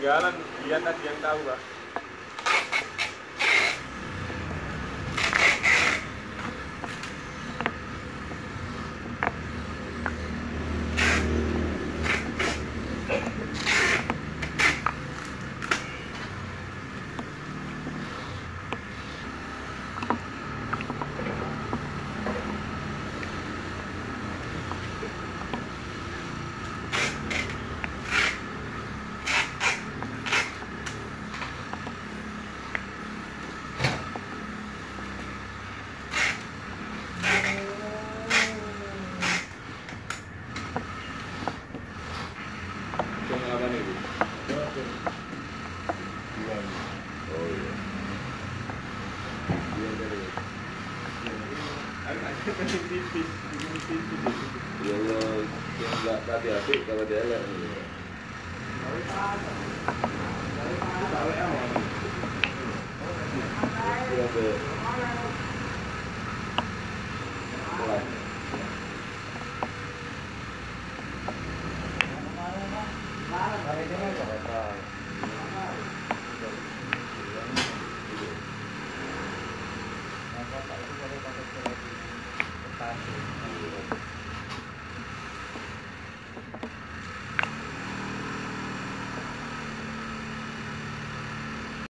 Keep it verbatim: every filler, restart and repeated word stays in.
ketinggalan, dia tadi yang tahu Pak. Apa nih Bu? Oh iya. Iya dari. Tipis, tipis. Ya Allah, yang nggak hati-hati kalau dia elek. Iya be. Pelan.